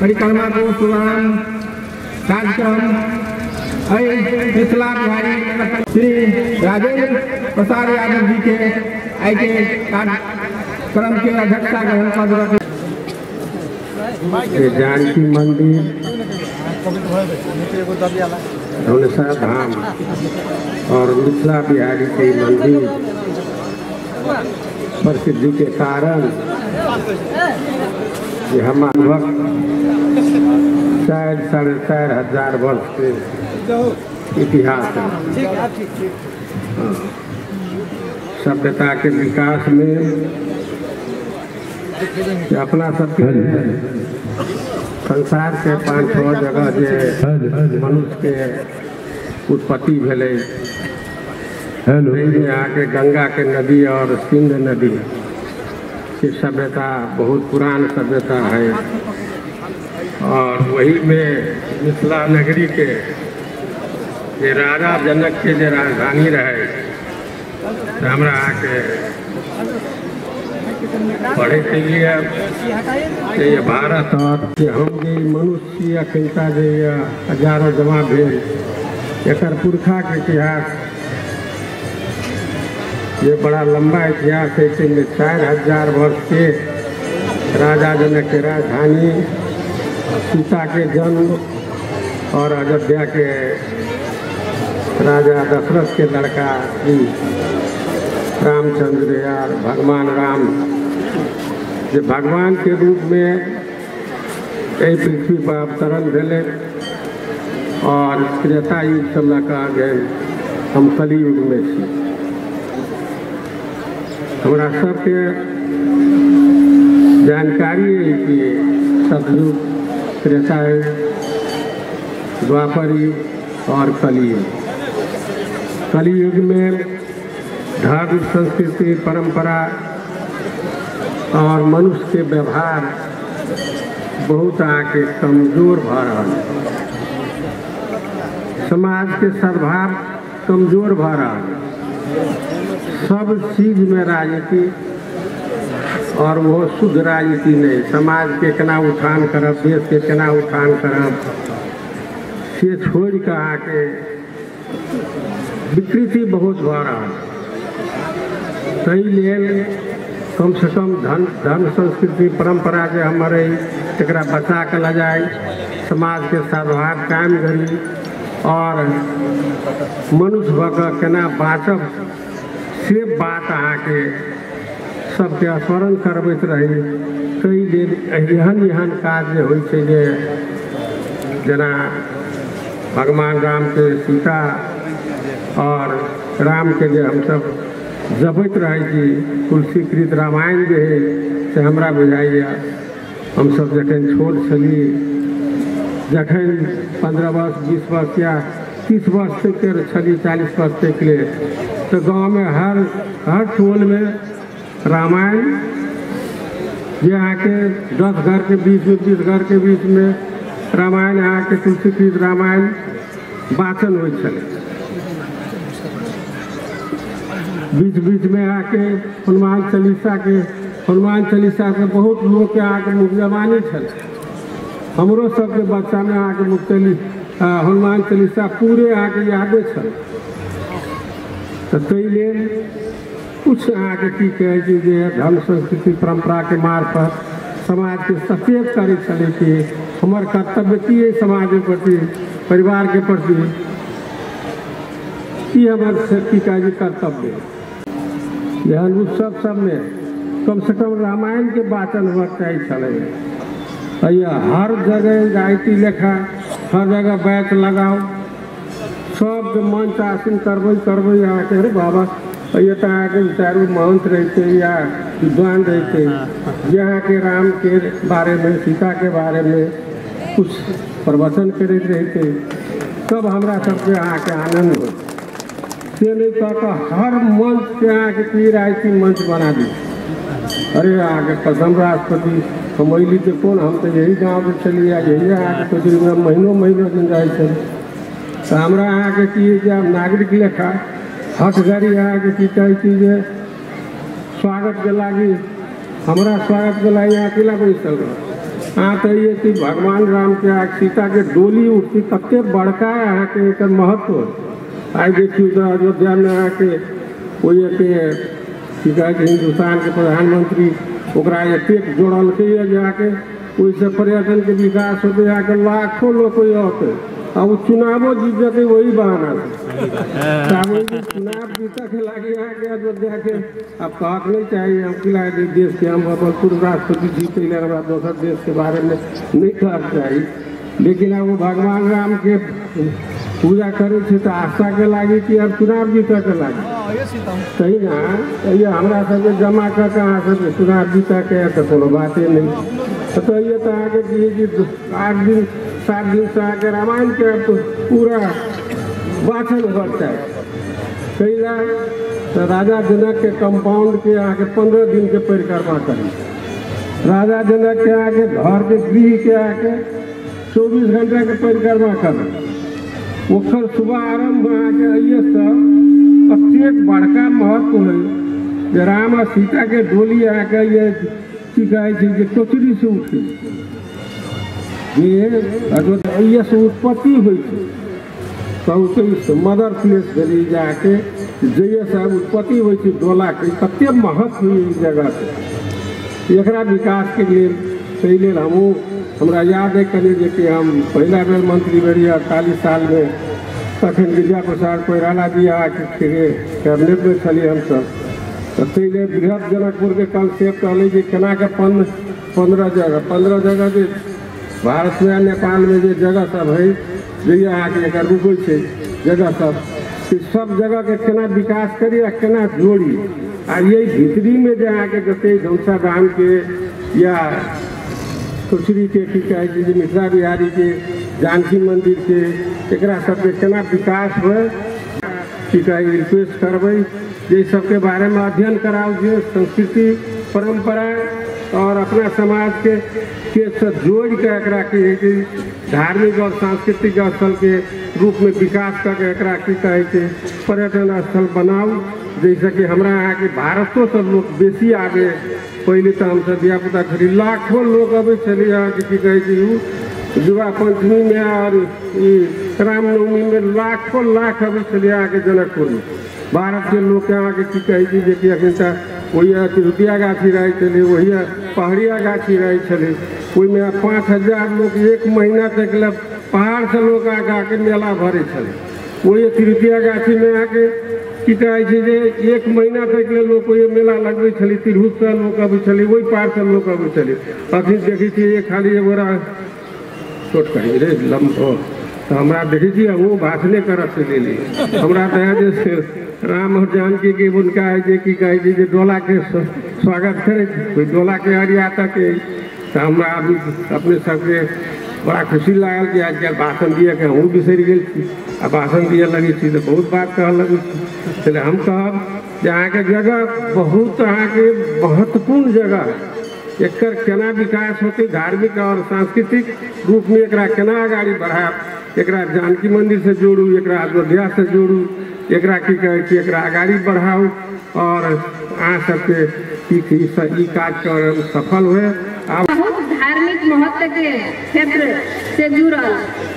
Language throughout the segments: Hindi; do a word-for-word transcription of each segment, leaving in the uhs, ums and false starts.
परिक्रमा को शुभारंभ कार्यक्रम मिथिला बिहारी श्री राजेंद्र प्रसाद यादव जी के आई के कार्यक्रम के अध्यक्षता ग्रहण कर जानकी मंदिर धनुषा धाम और मिथिला बिहारी के मंदिर प्रसिद्धि के कारण ये हमारे वक्त शायद साढ़े चार हजार वर्ष के इतिहास है। सभ्यता के विकास में अपना सबके संसार के पाँच छः जगह जे मनुष्य के उत्पत्ति भेले यहाँ के गंगा के नदी और सिंध नदी की सभ्यता बहुत पुरान सभ्यता है और वही में मिथिला नगरी के जे राजा जनक के जे राजधानी रहे हमरा आके पढ़े के लिए ये भारत और हम जे मनुष्य अखिलता जे हजारों जमा भेल एकर पुरखा के इतिहास ये बड़ा लंबा इतिहास है। इसमें चार हजार वर्ष के राजा जनक के राजधानी सीता के जन्म और अयोध्या के राजा दशरथ के लड़का श्री रामचंद्र यार भगवान राम जो भगवान के रूप में यही पृथ्वी पर अवतरण भेले और त्रेता युग से लगा गए हम कली युग में छी। हमारा सबके जानकारी है कि सतयुग त्रेता द्वापर युग और कलियुग। कलियुग में धर्म संस्कृति परंपरा और मनुष्य के व्यवहार बहुत आके कमजोर भ रहा है। समाज के सद्भाव कमजोर भ रहा है। सब चीज में राजनीति और वो शुद्ध राजनीति नहीं। समाज के केना उत्थान करब, देश के केना उत्थान करब से छोड़ के आके विकृति बहुत भ रहा है। ताहि लेल कम से कम धन धर्म संस्कृति परंपरा जो हमारे तकरा बचा के ल जाए, समाज के सद्भाव कायम करी और मनुष्य भक केना बाँचब से बात आके सबके स्मरण करबैत रही। कई लेल एहन एहन काज होइ छै जे जेना भगवान राम के सीता और राम के जे हमसब जबैत रहे छी तुलसीकृत रामायण जे है से हमरा बुझाइए हम सब जखन छोट छली, जखन पंद्रह वर्ष बीस वर्ष या तीस वर्ष तक के छली, चालीस वर्ष तक के तो गांव में हर हर टोल में रामायण ये आके दस घर के बीच में बीस घर के बीच में रामायण आके तुलसीकृत रामायण वाचन हो चले। बीच बीच में आके हनुमान चालीसा के हनुमान चालीसा के बहुत लोग के आके मुखजबानी छल। हमरो सबके बच्चा में आके मुक्तली हनुमान चालीसा पूरे आके यादे छल। तो ताहि लेल कुछ आगे की कहे कि धर्म संस्कृति परंपरा के मार्फत समाज के सचेत करे चले कि हमार कर्तव्य की है समाज के प्रति, परिवार के प्रति की हमारे शक्ति का जी कर्तव्य। यह उत्सव सब में कम से कम रामायण के वाचन हुआ चाहिए चले। हर जगह गायत्री लेखा हर जगह बैच लगाओ, सब मंच आसन करबे करबे आके अरे बाबा ये तो आके चारों महंत रहते या विद्वान रहते यहाँ के राम के बारे में, सीता के बारे में कुछ प्रवचन करे रहते, तब हमरा सबके आके आनंद हो। से नहीं कहता हर मंच के आके पीर आई मंच बना दी। अरे आगे कसम राष्ट्रपति हम अली के कौन, हम तो यही गाँव में चली आ यही आके तो महीनों महीनों दिन रहे तो हमरा आके की जब नागरिक लेखा हक गाड़ी आके की कहे चीज स्वागत के लागी हमरा स्वागत के लागी अकेला बैसल रहा हाँ तो ये कि भगवान राम के आ सीता के डोली उठती कते बड़का है के एकर महत्व आई देखिए तो अयोध्या में आके कोई के ठीक है कि हिंदुस्तान के प्रधानमंत्री ओकरा एतेक जोड़ल के जाके ओइसे पर्यटन के विकास होते आके लाखों लोग होते अब चुनावो जीत जाते वही बहाना चुनाव जीता के लगे आके अयोध्या के अब कहक नहीं चाहिए हम खिला देश के हम अपन पूर्व राष्ट्रपति जीते हमारा दोसर देश के बारे में नहीं कहना चाहिए लेकिन अब वो भगवान राम के पूजा करे थे तो आस्था के लागे कि अब चुनाव जीता के लागे सही ना ये हमारा सब जमा कर कहाँ से चुनाव जीता के तो कोनो बातें नहीं तो ये तो आगे कि आठ दिन सात दिन से आके रामायण के तो पूरा वाचन बढ़ता है कई तो राजा जनक के कंपाउंड के आके पंद्रह दिन के परिक्रमा करी राजा जनक के आके घर के गृह के आके चौबीस घंटा के परिक्रमा कर ओकर सुबह आरम्भ आके ये सब प्रत्येक बड़का महत्व है राम और सीता के डोली आके ये की कहे टोचरी से उठी ये अयोध्या से उत्पत्ति हुई थी तो मदर प्लेस गली जाके जैसे सब उत्पत्ति हुई थी डोला के कते महत्व हुई इस जगह से एकरा विकास के लिए पहले हमू हमरा याद है करिए कि हम पहला बेर मंत्री बड़ी अड़तालीस साल में तखन विजय प्रसाद कोइराला जी आके कैबिनेट में चलिए हम सब तो पहले बृहद जनकपुर के कंसेप्ट अलग कि केना के पंद्रह जगह पंद्रह जगह के भारत में नेपाल में जो जगह सब है जैसे आके रुकै छै जगह सब सब जगह के केना विकास करी आ केना जोड़ी आ यही भीतरी में जो आके जैसे धनुषा धाम के या कुचरी के की कहे मिथिला बिहारी के जानकी मंदिर के एकरा सबके केना विकास हो की कहे रिक्वेस्ट करबै जे सबके बारे में अध्ययन कराओ जो संस्कृति परंपरा और अपना समाज के के साथ जोड़ के एकरा की धार्मिक और सांस्कृतिक स्थल के रूप में विकास करके एकरा की कहे पर्यटन स्थल बनाओ जैसे कि हमारा यहाँ के भारतों सब लोग बेसी आगे पहले तो हम सब दिया पता चली लाखों लोग अभी चले यहाँ की कहे युवा पंचमी में और रामनवमी में लाखों लाख अभी चले आके जनकपुर में भारत के लोग यहाँ के की कहे कि अखन वही तिरुतिया गाछी रहे चले वही पहाड़िया गाछी रहे चले वही में पाँच हजार लोग एक महीना तक पहाड़ से लोग आके आके मेला भरे चले वही तिरुतिया गाछी में आके की कहे एक महीना तक लोग ये मेला लगवे चली तिरहुत से लोग अभी चले वही पार से लोग अभी चले अखन देखी थी ये खाली एगोरा छोट कही रे लम्ब तो हमारा देखी थी वो भाषणे करत से ले ली हमारा तो राम और जानकी के उनका है जे की कहे जे डोला के स्वागत करे कोई डोला के हरिया तक तो हमरा अभी अपने सबके बड़ा खुशी लागल कि आज भाषण दिए के हम बिसर गए आ भाषण दिए लगी थी तो बहुत बात कह लगी इसलिए हम कहब यहाँ के जगह बहुत यहाँ के महत्वपूर्ण जगह है एक केना विकास होते धार्मिक और सांस्कृतिक रूप में एक केना आगाड़ी बढ़ाब एक जानकी मंदिर से जोड़ू एक अयोध्या से जोड़ू एक की कहे एक आगाड़ी बढ़ाऊ और अहाँ सबके ई कार्यक्रम सफल हुए बहुत धार्मिक महत्व के क्षेत्र से जुड़ल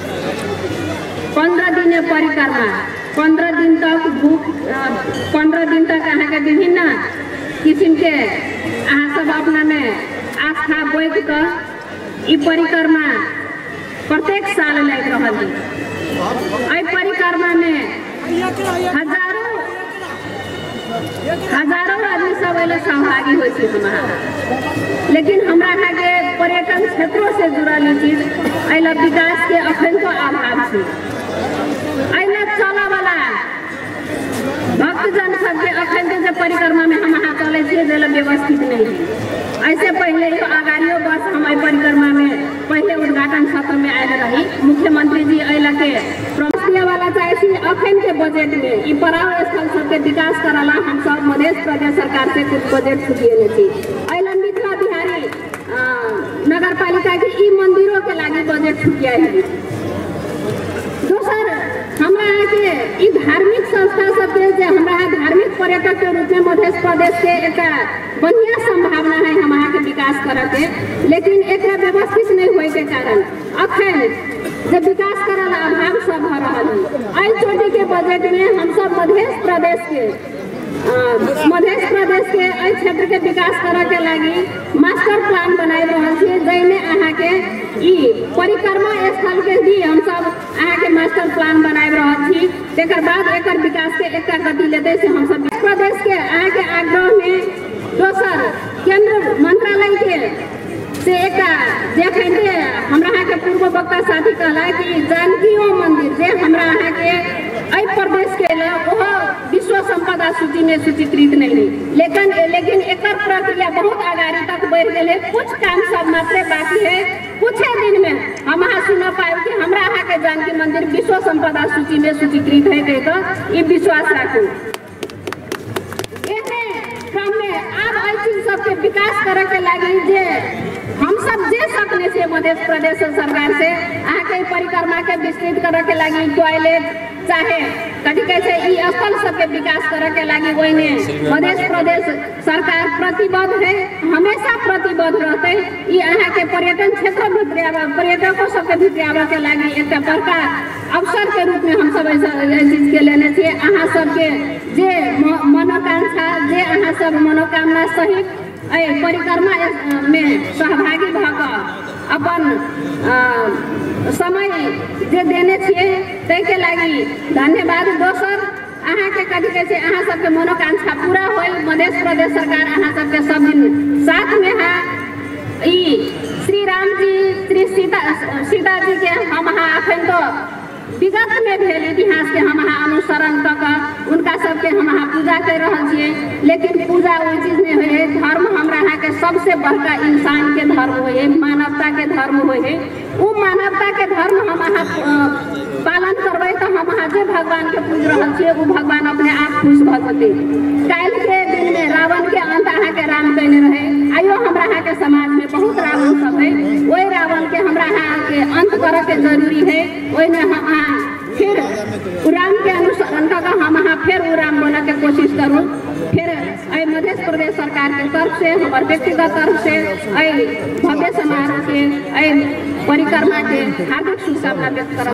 पंद्रह दिन परिक्रमा पंद्रह दिन तक भूख पंद्रह दिन तक अहाँ के विभिन्न किस्म के अहाँ सब अपना में आस्था बोध कर ई परिक्रमा प्रत्येक साल लग रहा है परिक्रमा में हजारों हजारों आदमी सब अल सहभागी हो लेकिन हमारा यहाँ के पर्यटन क्षेत्रों से जुड़ल चीज अल विकास के अखन तो अभाव है अल चल वाला भक्तजन सबके अखन के परिक्रमा में हम यहाँ चले व्यवस्थित नहीं है ऐसे पहले अगाड़ियों बस हम परिक्रमा में पहले उद्घाटन सत्र में आए रही मुख्यमंत्री जी अल के प्रमुख वाला चाहे अखन के बजट में ई पर्यटन स्थल सबके विकास कराला हम सब मध्य प्रदेश सरकार से कुछ बजट छुटिए थी अल मिथिला बिहारी नगर पालिका के ई मंदिरों के लागे बजट छुटिया है दोसर हमरा यहाँ के ई धार्मिक संस्था सबके जे हमरा यहाँ धार्मिक पर्यटक के रूप में मध्य प्रदेश के एक बढ़िया संभावना है हम यहाँ के विकास करे के, लेकिन एक व्यवस्थित नहीं होए के कारण अखन जब विकास करल अभाव सब भ रहल है। एहि चोटी के बजट में हम सब मध्य प्रदेश के मध्य प्रदेश के एहि क्षेत्र के विकास करे के लागी मास्टर प्लान बनाई रहल छियै, जाहिमे अहाँ के ई परिक्रमा स्थल के भी हम सब अहाँ के मास्टर प्लान बनाई रहल छी। तेकर बाद एकर विकास के एक गति लेते से हम सब प्रदेश के अहाँ के आग्रह में दोसर केंद्र मंत्रालय के से एक देखते हमरा यहाँ के पूर्व वक्ता साथी कहला कि जानकीओ मंदिर जे हमरा यहाँ के एहि प्रदेश के ओहो विश्व संपदा सूची में सूचीकृत नहीं है, लेकिन लेकिन एकर प्रक्रिया बहुत आगाड़ी तक बढ़ गए। कुछ काम सब मात्र बाकी है, कुछ दिन में हम यहाँ सुन पाए कि हमरा यहाँ के जानकी मंदिर विश्व संपदा सूची में सूचीकृत है कह तो ये विश्वास राखू। क्रम में अब एहि चीज सबके विकास करे के लागी जे हम सब जे सकने से मध्य प्रदेश सरकार से अहाँ के परिक्रमा के विस्तृत करे के लागी टॉयलेट चाहे कथी कहे छै ई स्थल सबके विकास करे के लागी ओइने मध्य प्रदेश सरकार प्रतिबद्ध है, हमेशा प्रतिबद्ध रहते। ई अहाँ के पर्यटन क्षेत्र भित्र पर्यटकों सबके भित्र के लागी एक बड़का अवसर के रूप में हम सब ऐसा चीज के लेने छियै। अहाँ सबके जे मनोकांक्षा जे अहाँ सब मनोकामना सहित एहि परिक्रमा में सहभागी भऽ अपन समय जे देने छियै ताहि के लागी धन्यवाद। दोसर अहाँ के कथी कहै छै अहाँ सबके मनोकांक्षा पूरा होय, मध्य प्रदेश सरकार अहाँ सबके सब दिन साथ में है। ई श्री राम जी श्री सीता सीता जी के हम अहाँ अखन तो विगत में भेल इतिहास के हम अहाँ अनुसरण कऽ उनका सबके हम अहाँ पूजा कर रहल छियै, लेकिन पूजा वही चीज नहीं होय है। धर्म हमरा यहाँ के सबसे बड़का इंसान के धर्म होय है, मानवता के धर्म होय है। वो मानवता के धर्म हम अहाँ पालन करबै तो हम अहाँ जे भगवान के पूज रहल छियै वो भगवान अपने आप खुश भऽ जेतै। काल्हि के दिन में रावण के अंत अहाँ के राम कहने रहे, आइयो हमरा यहाँ के समाज में बहुत रावण सब है, वही रावण के हमरा यहाँ के अंत करे के जरूरी है। ओहिने हम फिर राम के अनुसरण का हम अहाँ फिर वो राम बने के कोशिश करूँ। फिर अय मध्य प्रदेश सरकार के तरफ से हमारे व्यक्तिगत तरफ से अय भव्य समारोह के अय परिक्रमा के हार्दिक शुभकामना व्यक्त कर